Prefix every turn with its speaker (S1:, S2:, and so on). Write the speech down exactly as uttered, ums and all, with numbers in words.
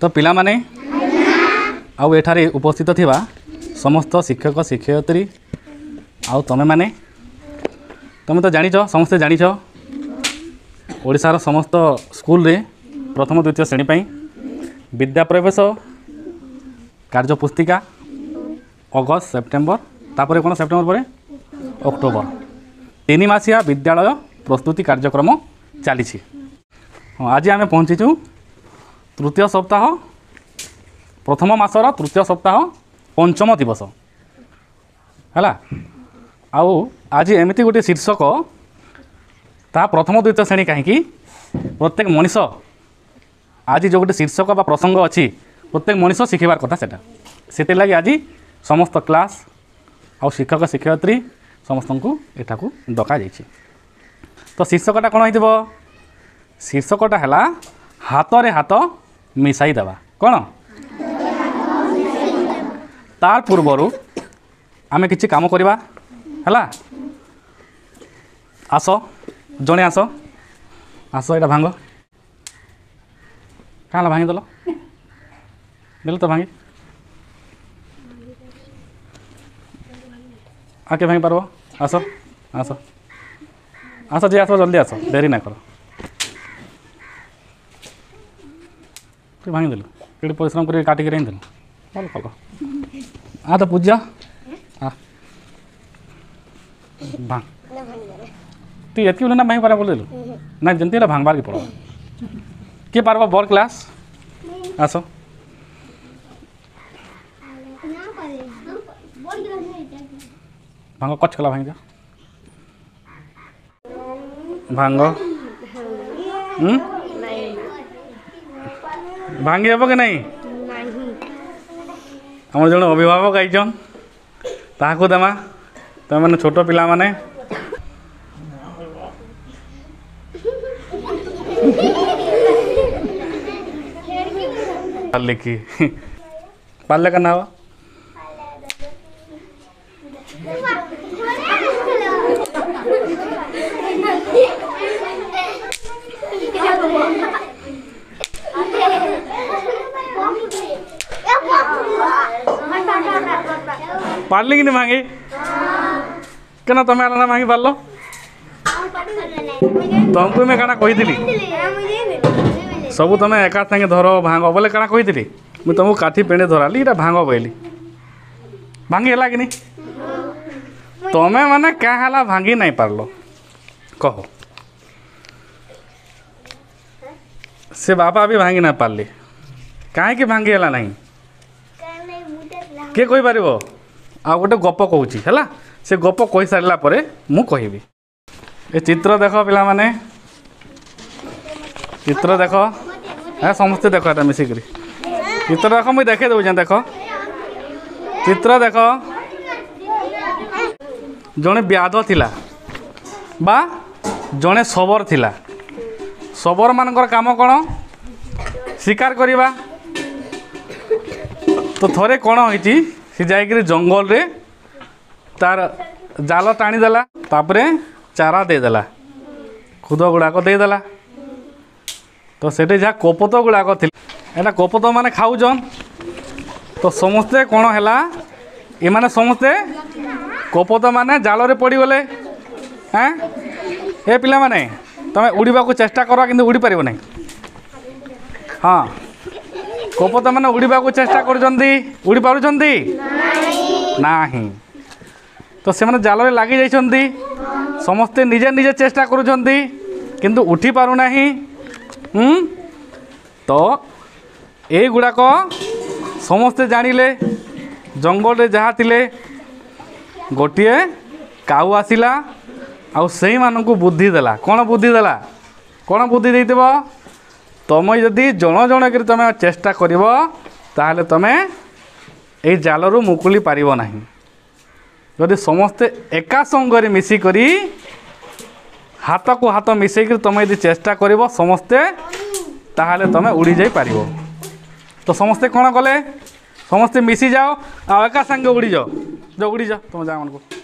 S1: तो पिला माने आउ एठारे उपस्थित थिबा समस्त शिक्षक शिक्षयित्री आउ तमे माने तमे तो जानिछ समस्ते जानिछ ओडिशार समस्त स्कूल रे प्रथम द्वितीय श्रेणी पई विद्या प्रवेश कार्यपुस्तिका अगस्त सेप्टेम्बर तापर कौन सेप्टेम्बर पर अक्टोबर तीन मासिया विद्यालय प्रस्तुति कार्यक्रम चली। हाँ आज आम पहुँचीचु तृतीय सप्ताह प्रथम मासर तृतीय सप्ताह पंचम दिवस है। आउ आज एमती गोटे शीर्षक ता प्रथम द्वितीय श्रेणी कहीं प्रत्येक मनीष आज जो गोटे शीर्षक बा प्रसंग अच्छी प्रत्येक मनीष शिखबार कथा से लगी आज समस्त क्लास आउ शिक्षक शिक्षयित्री समस्त को एटा को डका जाइए। तो शीर्षकटा कौन हो शीर्षकटा है हाथ रे हाथ मिसाई देवा कौन तार पूर्वर आमे किछि काम करवा है। आस जड़े आस आस यहाँ भांग क्या भांगी देल देल तो भांगी आके भांगी पार्ब आस आस आस जी आस जल्दी आस देरी ना कर तू भांगी देलु कि परिश्रम कर काटिक रही भल कल आ तो पूजा आ भांग तू ये बोले ना भांगी पार बोल देलु ना जमती भांगबार के पड़ा किए पार्ब बर क्लास आस भांग कच कला भांग भांग भांगी हे कि नहीं आम जन अभिभावक आईचन ताकू देमा तुम मैंने छोट पिला माने लिखी पार्ले का ना पार्ली कि नहीं भांगी क्या तुम आना भांगी पार्ल तुमको मैं काना कही सब तुम एका सागे धर भांग बोले काना कही मुझे तुमको काठी पेड़े धराली इटा भांग बोली भांगी है कि नहीं तमें मैंने क्या है भांगी नहीं पार्ल कह से बापा भी भांगी ना पार्ली कहीं भांगी है नहीं किए कही पार आ गोटे गप कहूँ है से गप कही सारा पर मु कहबी ए चित्र देख पिला माने चित्र देख है समस्ते देख एटा मिसिक चित्र देख मुझे देखे दूँ देख चित्र देख जड़े व्याध थिला बा जड़े शबर थिला शबर मानकर काम कौन शिकार करवा तो थोड़े कौन होती सी जाकर जंगल रे तार जाल टाणीदेला तापरे चारा देदेला खुद गुड़ाक देदेला तो सेठी जहाँ कोपत गुड़ाक थी एटा कोपत माने खाऊन तो समस्ते कौन है ये माने समस्ते कोपत माने जाल रे पड़गले हाँ ए पिला माने तमें उड़ीबा को चेष्टा कर कि उड़ी पार नहीं। हाँ कोपत मैंने उड़ीबा को चेष्टा कर उड़ी पारुचंदी नहीं तो से जाल लगी जाइछंदी समस्ते निजे निजे चेष्टा करुचंदी किंतु उठी पारु नहीं। हम्म तो ये गुड़ाक समस्ते जानिले जंगल रे जहाँ थिले गोटे काऊ आसिला आउ से मानू बुद्धि देला कौन बुद्धि देला कौन बुद्धि देइतबो तुम जदि जन जन कर तुम चेष्टा कर ताहले तुम ये जालू मुकुली पार ना जदि समस्ते एका संगे मिसिकी हाथ को हाथ मिसेक तुम यदि चेष्टा कर समस्ते ताहले तुम उड़ी जाई पार तो समस्ते कौन कले समस्ते मिसी जाओ आ एका संगे उड़ी जाओ जो उड़ी जाओ तुम जा मन को